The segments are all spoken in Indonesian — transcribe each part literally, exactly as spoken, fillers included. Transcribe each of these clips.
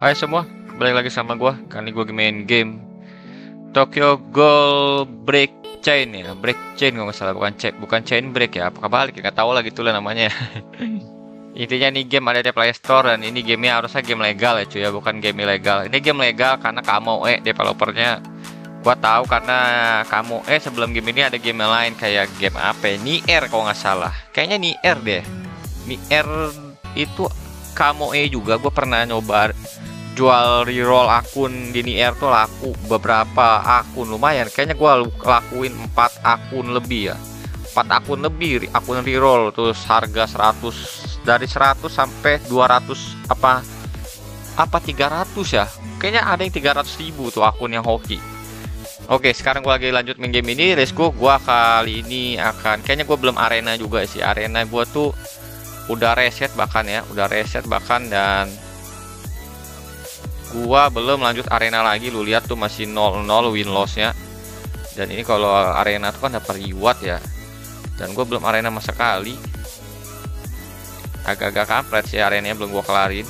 Hai semua, balik lagi sama gua. Kali ini gua main game Tokyo Ghoul Break Chain ya, Break Chain kalau nggak salah, bukan chain, bukan chain break ya. Apakah balik? Nggak tahu lah gitulah namanya. Intinya nih game ada di Play Store dan ini gamenya harusnya game legal ya cuy ya, bukan game ilegal. Ini game legal karena kamu eh developernya gua tahu karena kamu eh sebelum game ini ada game yang lain kayak game apa ya? Nier kalau nggak salah. Kayaknya Nier deh. Nier itu kamu eh juga gua pernah nyoba jual reroll akun di Nier tuh laku beberapa akun lumayan. Kayaknya gua lakuin empat akun lebih ya. empat akun lebih akun reroll terus harga seratus dari seratus sampai dua ratus apa apa tiga ratus ya. Kayaknya ada yang tiga ratus ribu tuh akun yang hoki. Oke, sekarang gua lagi lanjut main game ini. Let's go. Gua kali ini akan kayaknya gua belum arena juga sih. Arena gua tuh udah reset bahkan ya, udah reset bahkan dan gua belum lanjut arena lagi. Lu lihat tuh masih nol nol win loss-nya. Dan ini kalau arena tuh kan dapat reward ya. Dan gue belum arena sama sekali. Agak-agak kampret sih arenanya, belum gua kelarin.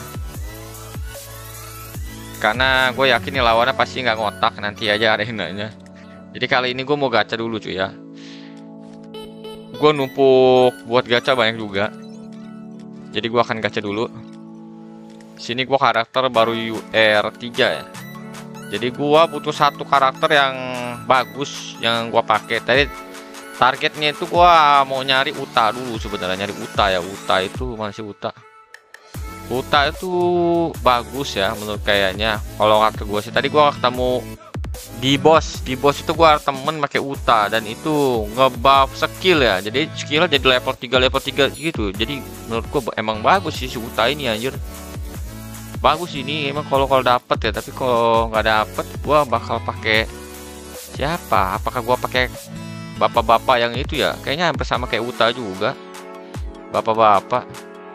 Karena gue yakin nih lawannya pasti nggak ngotak nanti aja arenanya. Jadi kali ini gue mau gacha dulu cuy ya. Gue numpuk buat gacha banyak juga. Jadi gue akan gacha dulu. Sini gua karakter baru U R tiga ya. Jadi gua butuh satu karakter yang bagus yang gua pakai. Tadi targetnya itu gua mau nyari Uta dulu sebenarnya, nyari Uta ya. Uta itu masih Uta. Uta itu bagus ya menurut kayaknya. Kalau kata gua sih tadi gua ketemu di bos, di bos itu gua temen pakai Uta dan itu ngebuff skill ya. Jadi skillnya jadi level tiga level tiga gitu. Jadi menurut gua emang bagus sih si Uta ini anjir. Bagus ini emang kalau kalau dapet ya, tapi kalau nggak dapet gua bakal pakai siapa? Apakah gua pakai bapak-bapak yang itu ya? Kayaknya hampir sama kayak Uta juga. Bapak-bapak.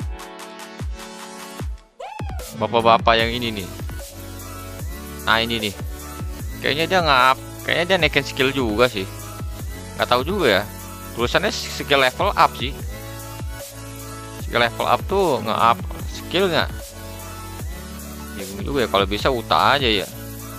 Bapak-bapak yang ini nih. Nah, ini nih. Kayaknya dia ngap, kayaknya dia naikin skill juga sih. Nggak tahu juga ya. Tulisannya skill level up sih. Skill level up tuh nge-up skill nggak? Bingung juga ya, kalau bisa Uta aja ya.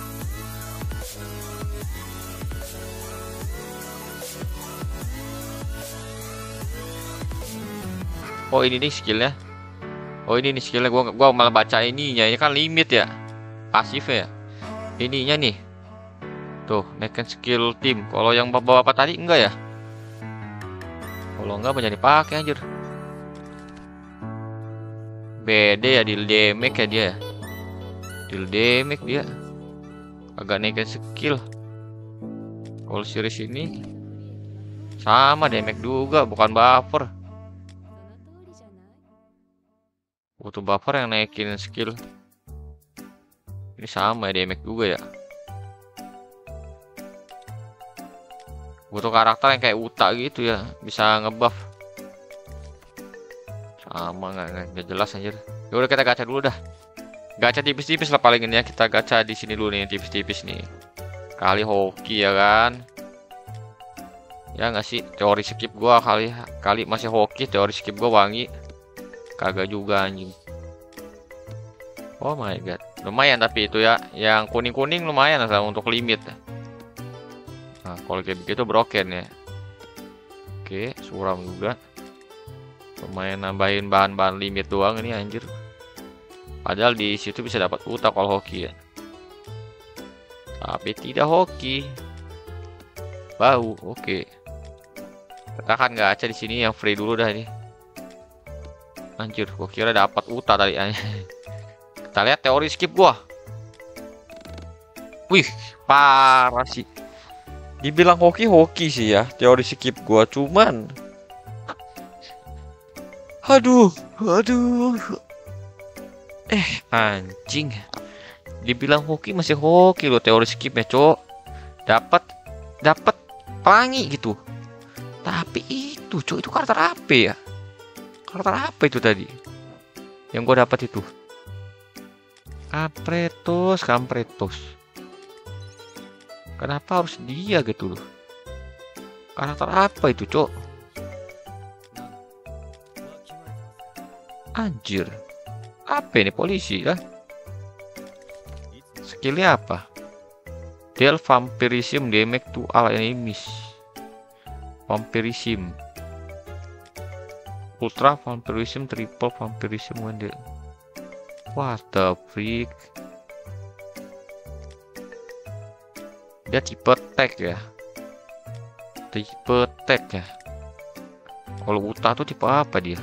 Oh ini nih skillnya. Oh ini nih skillnya. Gua gua malah baca ininya. Ini kan limit ya, pasif ya. Ininya nih. Tuh naikin skill tim. Kalau yang bapak-bapak tadi enggak ya. Kalau enggak banyak dipakai anjir. Beda ya, di damage ya dia. Deal damage dia agak naikin skill. Kalau series ini sama damage juga, bukan buffer. Butuh buffer yang naikin skill. Ini sama ya, damage juga ya. Butuh karakter yang kayak Uta gitu ya, bisa ngebuff. Sama nggak nggak jelas anjir. Ya udah kita gacha dulu dah. Gacha tipis-tipis lah paling ini ya. Kita gacha di sini dulu nih, tipis-tipis nih. Kali hoki ya kan. Ya nggak sih, teori skip gua kali kali masih hoki, teori skip gua wangi. Kagak juga anjing. Oh my god. Lumayan tapi itu ya. Yang kuning-kuning lumayan lah untuk limit. Nah, kalau kayak begitu broken ya. Oke, suram juga. Lumayan nambahin bahan-bahan limit doang ini anjir. Padahal di situ bisa dapat Uta kalau hoki ya. Tapi tidak hoki. Bau, oke. Kita kan gacha di sini yang free dulu dah ini. Anjir, gua kira dapat Uta tadi. Kita lihat teori skip gua. Wih, parah sih. Dibilang hoki-hoki sih ya teori skip gua, cuman aduh, aduh. Eh anjing, dibilang hoki masih hoki loh teori skipnya cok. Dapat dapat pelangi gitu. Tapi itu cok, itu karakter apa ya? Karakter apa itu tadi? Yang gue dapat itu. Kampretos, Kampretos. Kenapa harus dia gitu loh? Karakter apa itu cok? Anjir. Apa ini polisi lah? skillnya apa? Deal vampirism damage to all enemies. Vampirism. Ultra vampirism, triple vampirism when the... What the freak? Dia tipe tag ya. Tipe tag ya. Kalau Uta tuh tipe apa dia?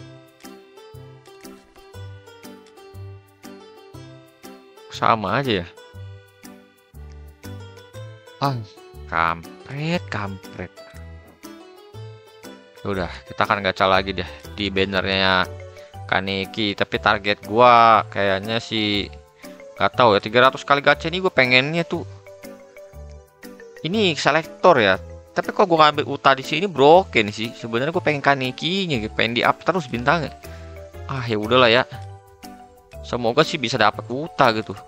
Sama aja ya. Ah, kampret, kampret. Udah, kita akan gacha lagi deh di bannernya Kaneki. Tapi target gua kayaknya sih nggak tahu ya, tiga ratus kali gacha ini gue pengennya tuh ini selektor ya. Tapi kok gue ngambil Uta di sini broken sih. Sebenarnya gue pengen Kanekinya, pengen di up terus bintangnya. Ah ya udahlah ya. Semoga sih bisa dapat Uta gitu.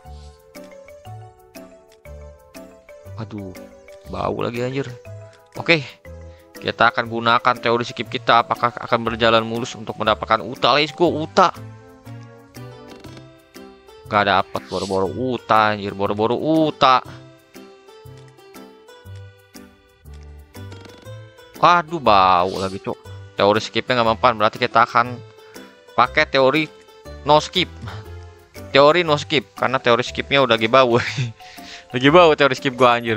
Aduh, bau lagi anjir. Oke, kita akan gunakan teori skip kita. Apakah akan berjalan mulus untuk mendapatkan Uta? Let's go, Uta. Gak dapat, boro-boro Uta anjir, boro-boro Uta. Waduh, bau lagi cok. Teori skipnya nggak mempan, berarti kita akan pakai teori no skip. Teori no skip, karena teori skipnya udah lagi bau. Lagi bau teori skip gua anjir.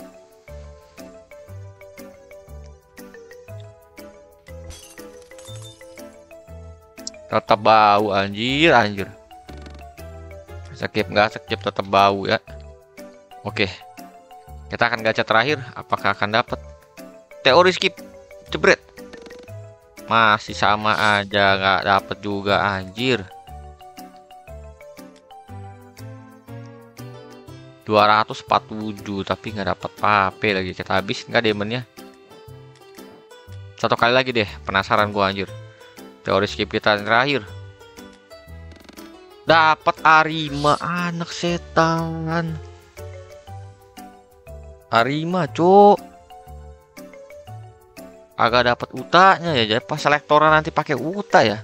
Tetap bau anjir, anjir. Skip nggak skip tetap bau ya. Oke, kita akan gacha terakhir. Apakah akan dapat teori skip? Jebret. Masih sama aja, nggak dapet juga anjir. dua ratus empat puluh tujuh tapi nggak dapat apa-apa lagi. Kita habis nggak demonnya. Satu kali lagi deh, penasaran gua anjir. Teori skip kita yang terakhir. Dapat Arima, anak setan. Arima, cuk. Agak dapat Utanya ya. Jadi pas selektoran nanti pakai Uta ya.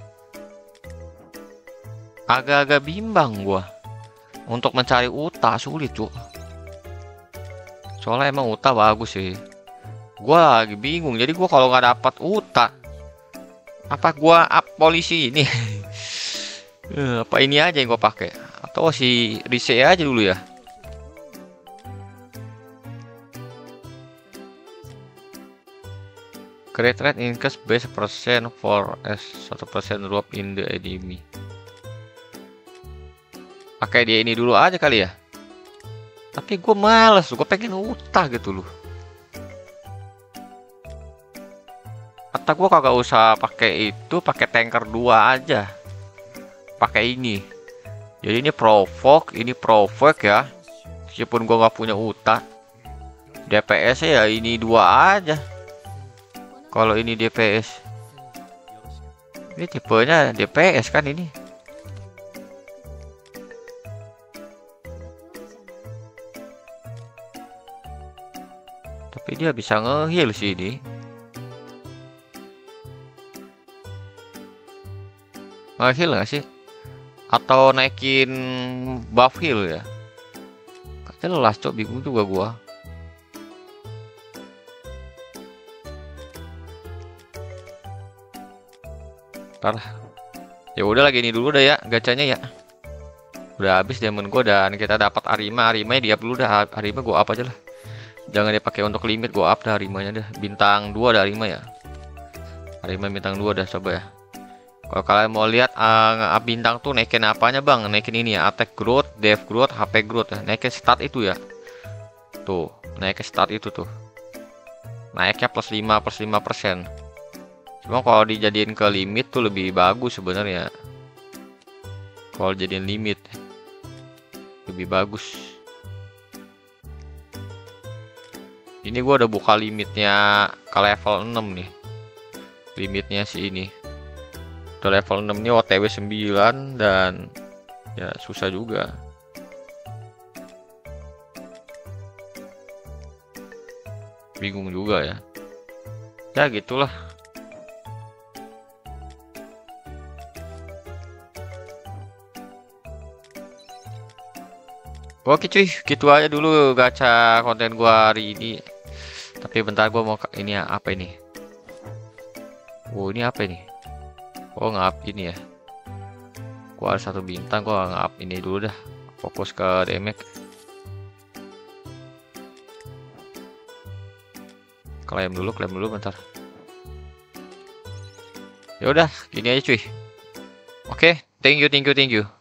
Agak-agak bimbang gua. Untuk mencari Uta sulit cuk. Soalnya emang Uta bagus sih. Gua lagi bingung. Jadi gua kalau nggak dapat Uta, apa gua up polisi ini? Apa ini aja yang gua pakai? Atau si Rise aja dulu ya? Create rate increase base percent for s satu persen drop in the enemy. Pakai dia ini dulu aja kali ya. Tapi gue males, gue pengen Uta gitu loh. Atau gue kagak usah pakai itu, pakai tanker dua aja. Pakai ini. Jadi ini provoke, ini provoke ya. Meskipun gue nggak punya Uta, D P S ya ini dua aja. Kalau ini D P S, ini tipenya D P S kan ini. Tapi dia bisa nge-heal sih ini. Nge-heal nggak sih? Atau naikin buff heal ya? Jelas cok, bingung juga gua. Ntar ya udah lagi ini dulu dah ya gacanya ya. Udah habis diamond gua dan kita dapat Arima. Arima dia dulu dah. Arima gua apa aja lah. Jangan dipakai untuk limit, gua up dah Harimanya dah. Bintang dua dah Harima ya. Harima bintang dua dah coba ya. Kalau kalian mau lihat uh, bintang tuh naikin apanya bang? Naikin ini ya, attack growth, def growth, H P growth ya. Naikin stat itu ya. Tuh, naikin stat itu tuh. Naiknya plus lima plus lima persen. Cuma kalau dijadiin ke limit tuh lebih bagus sebenarnya. Kalau jadiin limit lebih bagus. Ini gua udah buka limitnya ke level enam nih. Limitnya sih ini. Udah level enam nya O T W sembilan dan ya susah juga. Bingung juga ya. Ya gitulah. Oke cuy, gitu aja dulu gacha konten gua hari ini. Tapi bentar gua mau ini ya, apa ini? Oh, ini apa ini? Oh, ngap ini ya. Gua ada satu bintang, gua ngap ini dulu dah. Fokus ke damage. Klaim dulu, klaim dulu bentar. Ya udah, gini aja cuy. Oke, thank you, thank you, thank you.